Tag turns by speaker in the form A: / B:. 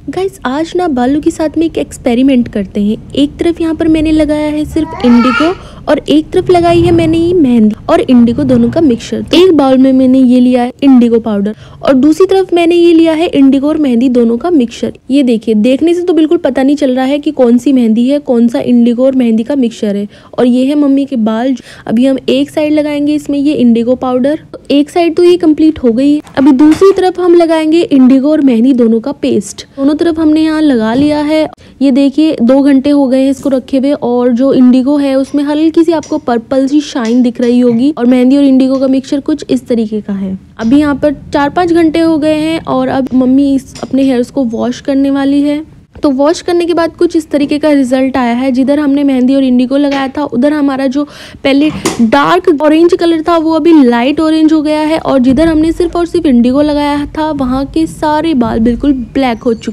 A: Guys आज ना बालों के साथ में एक एक्सपेरिमेंट करते हैं। एक तरफ यहाँ पर मैंने लगाया है सिर्फ इंडिगो और एक तरफ लगाई है मैंने ये मेहंदी और इंडिगो दोनों का मिक्सचर। एक बाउल में मैंने ये लिया है इंडिगो पाउडर और दूसरी तरफ मैंने ये लिया है इंडिगो और मेहंदी दोनों का मिक्सचर। ये देखिए, देखने से तो बिल्कुल पता नहीं चल रहा है कि कौन सी मेहंदी है, कौन सा इंडिगो और मेहंदी का मिक्सचर है। और ये है मम्मी के बाल। अभी हम एक साइड लगाएंगे इसमें ये इंडिगो पाउडर, एक साइड तो ये कंप्लीट हो गई है। अभी दूसरी तरफ हम लगाएंगे इंडिगो और मेहंदी दोनों का पेस्ट। दोनों तरफ हमने यहाँ लगा लिया है। ये देखिए 2 घंटे हो गए हैं इसको रखे हुए और जो इंडिगो है उसमें हल्की सी आपको पर्पल सी शाइन दिख रही होगी और मेहंदी और इंडिगो का मिक्सचर कुछ इस तरीके का है। अभी यहाँ पर 4-5 घंटे हो गए हैं और अब मम्मी अपने हेयर्स को वॉश करने वाली है। तो वॉश करने के बाद कुछ इस तरीके का रिजल्ट आया है। जिधर हमने मेहंदी और इंडिगो लगाया था उधर हमारा जो पहले डार्क ऑरेंज कलर था वो अभी लाइट ऑरेंज हो गया है और जिधर हमने सिर्फ और सिर्फ इंडिगो लगाया था वहाँ के सारे बाल बिल्कुल ब्लैक हो चुके